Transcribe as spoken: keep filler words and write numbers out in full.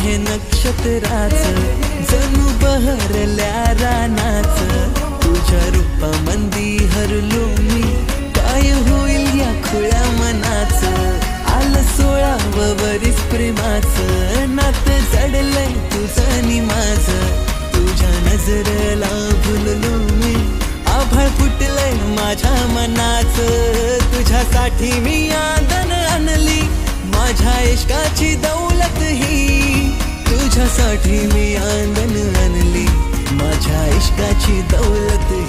हे नक्षत्राचं जणू बहरल्या रानाचं तुझ्या रूपामंदी हरलो मी काय होईल या खुळ्या मनाचं आलं सोळावं वरीस प्रेमाचं नातं जडलंय तुझं नि माझं तुझ्या नजरेला भुललो मी आभाळ फुटलंय माझ्या मनाचं तुझ्यासाठी मी आदन आणली माझ्या इश्काची दौलत ही तुझ्यासाठी मी आदन आणली माझ्या इश्काची दौलत ही